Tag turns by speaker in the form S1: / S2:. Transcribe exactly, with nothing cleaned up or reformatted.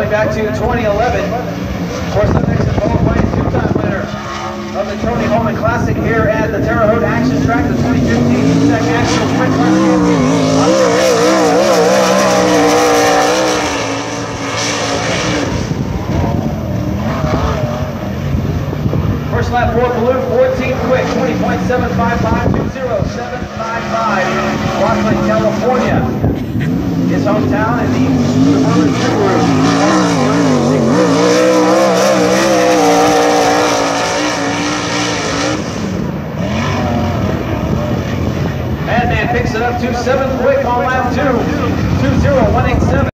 S1: going back to twenty eleven. Of course, up next is qualifying two-time winner of the Tony Hulman Classic here at the Terre Haute Action Track, the twenty fifteen U S A C National Sprint Car Champion. First lap for Ballou, fourteen quick, twenty point seven five five, two zero seven five five. Rockley, California. His hometown in the Suburban Subaru.